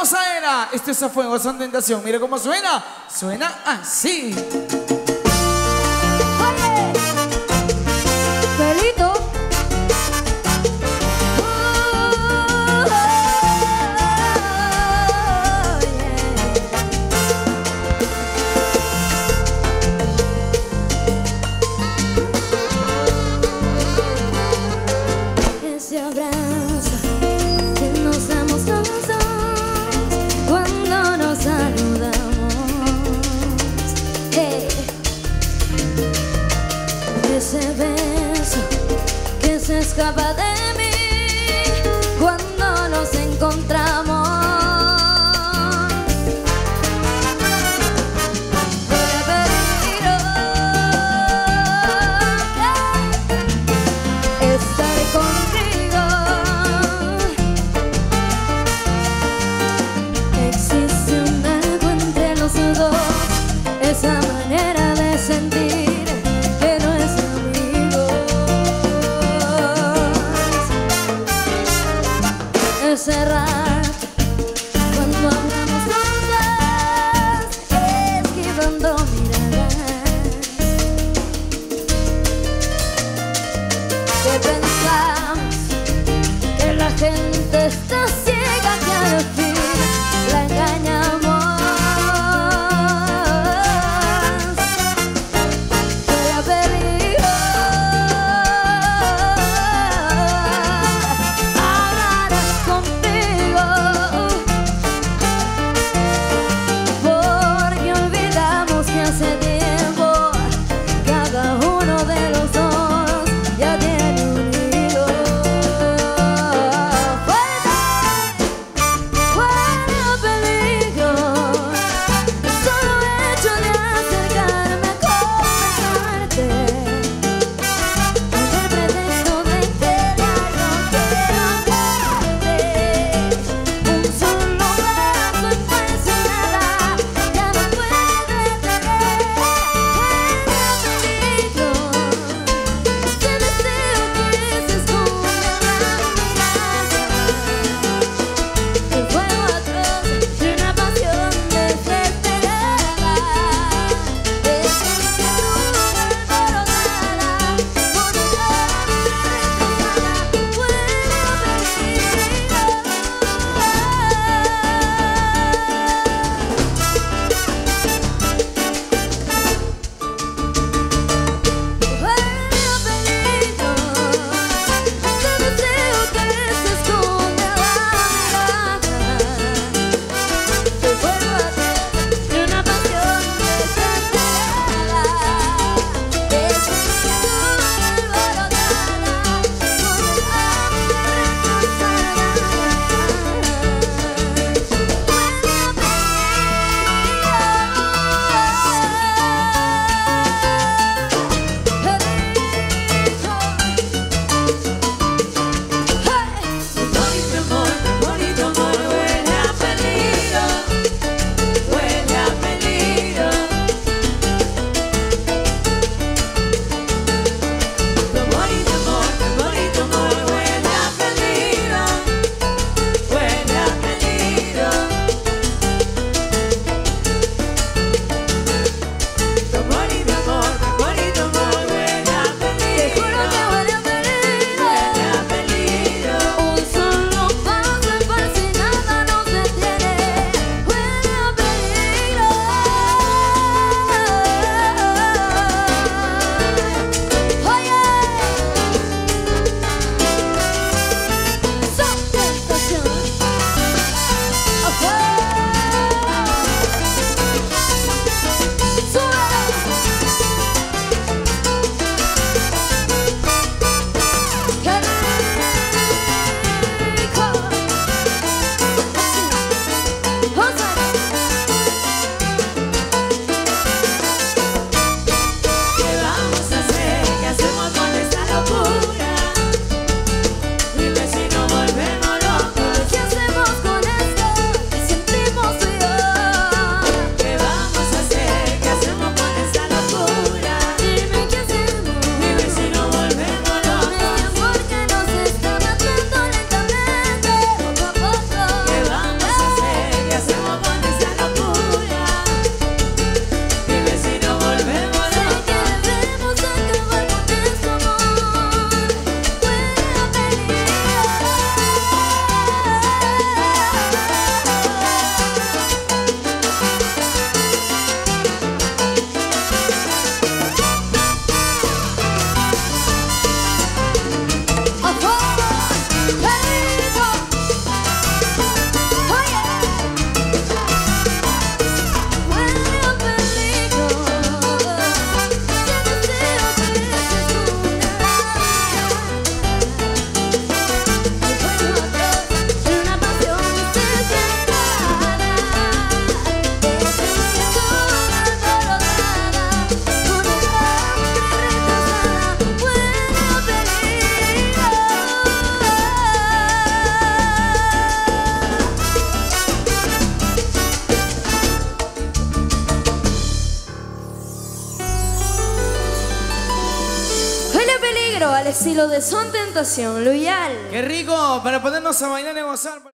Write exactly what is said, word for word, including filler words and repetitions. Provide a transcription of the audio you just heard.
gozadera. Esto es a fuego, son tentación. Mira cómo suena. Suena así. ¡Oye! Pelito. Ese abrazo que nos damos los dos cuando nos saludamos. Hey. Ese beso que se escapa de mí cuando nos encontramos. Estaré contigo. Existe un algo entre los dos, esa manera de sentir que no es amigos. Ese rato cuando hablamos los dos, esquivando miradas, que pensamos que la gente está ciega, que al fin la engañamos. Voy a pedir hablarás contigo. pero al estilo de Son Tentación, Loyal. Qué rico, para ponernos a bailar y gozar.